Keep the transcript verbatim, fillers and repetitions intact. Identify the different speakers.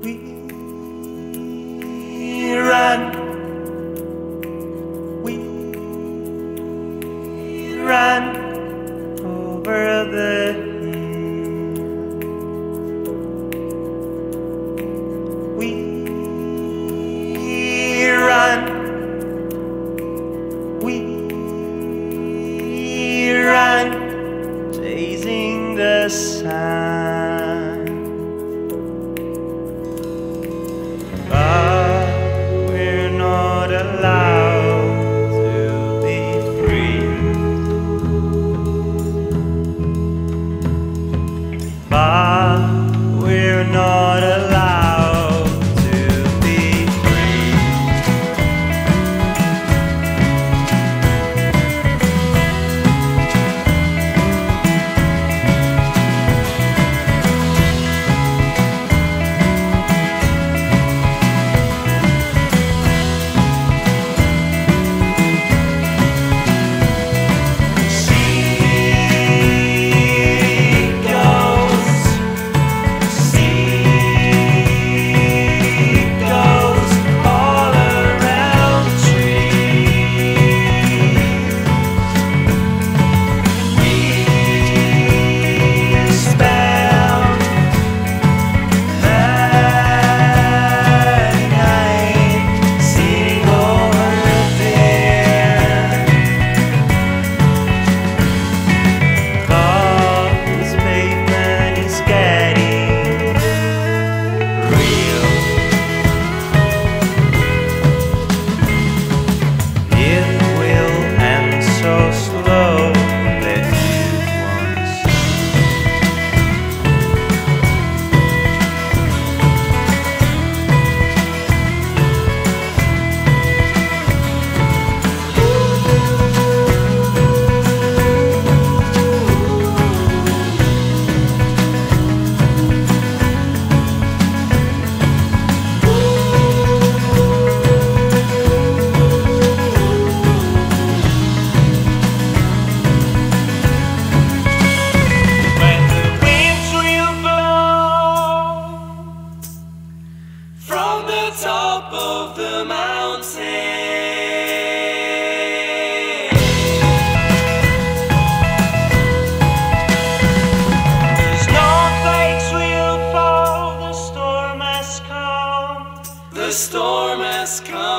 Speaker 1: We run, we run over the hill. We run, we run, chasing the sun. But we're not allowed to be free. But we're not allowed to be free. Top of the mountain, the snowflakes will fall, the storm has come, the storm has come.